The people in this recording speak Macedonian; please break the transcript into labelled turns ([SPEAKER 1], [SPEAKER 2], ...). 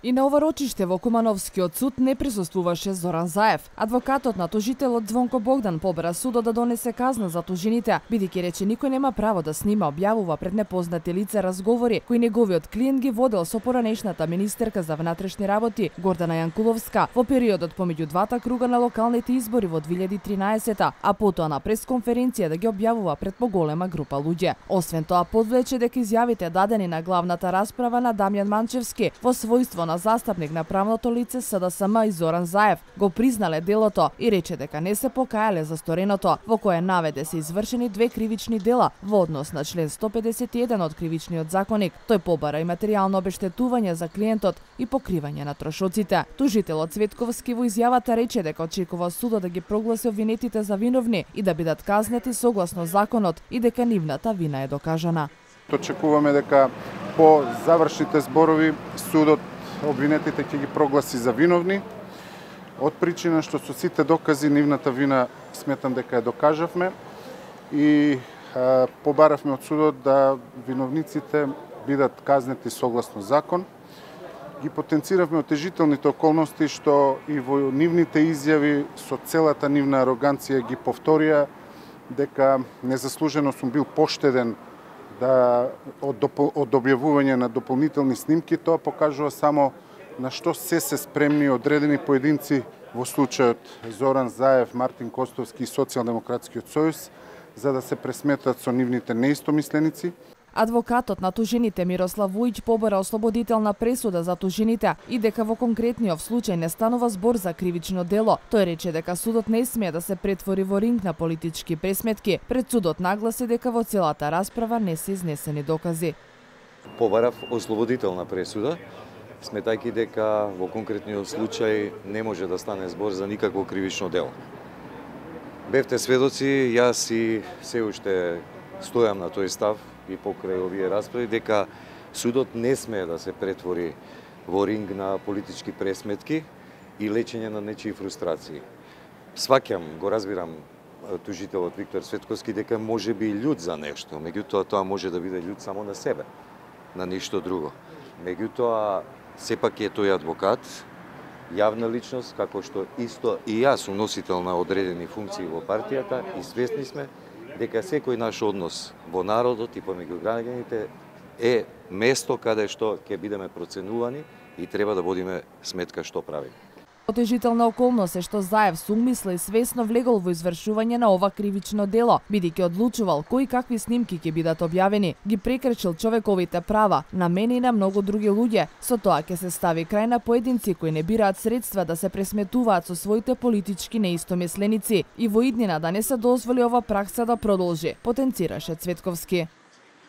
[SPEAKER 1] И на ова рочиште во Кумановскиот суд не присуствуваше Зоран Заев. Адвокатот на тужителот Звонко Богдан побара судот да донесе казна за тужините, бидејќи рече никој нема право да снима, објавува пред непознати лица разговори кои неговиот клиент ги водел со поранешната министерка за внатрешни работи Гордана Јанкуловска во периодот помеѓу двата круга на локалните избори во 2013, а потоа на пресконференција да ги објавува пред поголема група луѓе. Освен тоа, подвлече дека изјавите дадени на главната расправа на Дамјан Манчевски во својство на застапник на правното лице СДСМ и Зоран Заев го признале делото и рече дека не се покајале за стореното, во кое наведе се извршени 2 кривични дела во однос на член 151 од кривичниот законник. Тој побара и материјално обештетување за клиентот и покривање на трошоците. Тужителот Цветковски во изјавата рече дека очекува судот да ги прогласи обвинетите за виновни и да бидат казнети согласно законот и дека нивната вина е докажана.
[SPEAKER 2] Очекуваме дека по завршните зборови судот обвинетите ќе ги прогласи за виновни, од причина што со сите докази нивната вина сметам дека ја докажавме и побаравме од судот да виновниците бидат казнети согласно закон. Ги потенциравме отежителните околности што и во нивните изјави со целата нивна ароганција ги повторија дека незаслужено сум бил поштеден од објавување на дополнителни снимки. Тоа покажува само на што се спремни одредени поединци, во случајот Зоран Заев, Мартин Костовски и Социјалдемократскиот сојуз, за да се пресметат со нивните неистомисленици.
[SPEAKER 1] Адвокатот на тужените Мирослав Вујич побара ослободителна пресуда за тужените и дека во конкретниот случај не станува збор за кривично дело. Тој рече дека судот не смее да се претвори во ринг на политички пресметки. Пред судот нагласи дека во целата расправа не се изнесени докази.
[SPEAKER 3] Побарав ослободителна пресуда, сметајќи дека во конкретниот случај не може да стане збор за никакво кривично дело. Бевте сведоци, јас и се уште стојам на тој став и покрај овие расправи дека судот не смее да се претвори во ринг на политички пресметки и лечење на нечии фрустрации. Сваќам, го разбирам тужителот Виктор Цветковски дека може би љут за нешто, меѓутоа тоа може да биде љут само на себе, на ништо друго. Меѓутоа, сепак е тој адвокат, јавна личност, како што исто и јас сум носител на одредени функции во партијата и свесни сме дека секој наш однос во народот и помеѓу граѓаните е место каде што ќе бидеме проценувани и треба да водиме сметка што правиме.
[SPEAKER 1] Отежителна околност е што Заев сумисло и свесно влегол во извршување на ова кривично дело, бидејќи одлучувал кои какви снимки ќе бидат објавени, ги прекршил човековите права на мене и на многу други луѓе. Со тоа ќе се стави крај на поединци кои не бираат средства да се пресметуваат со своите политички неистомисленици и во иднина да не се дозволи ова пракса да продолжи, потенцираше Цветковски.